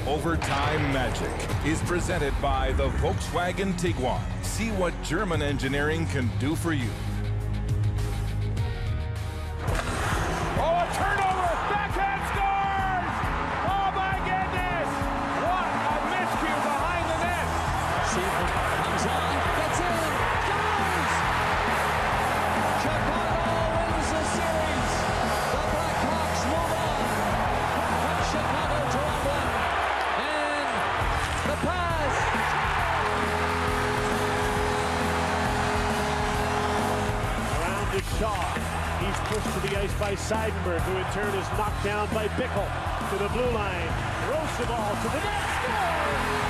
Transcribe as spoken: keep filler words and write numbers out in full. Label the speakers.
Speaker 1: Overtime Magic is presented by the Volkswagen Tiguan. See what German engineering can do for you.
Speaker 2: Oh, a turnover! Backhand scores! Oh my goodness! What a miscue behind the net!
Speaker 3: Seaman comes on, gets in, goes! Chicago wins the series. The Blackhawks move on from Chicago to Ottawa. And the pass.
Speaker 2: Around to Shaw. He's pushed to the ice by Seidenberg, who in turn is knocked down by Bickle to the blue line. Throws the ball to the net. Score!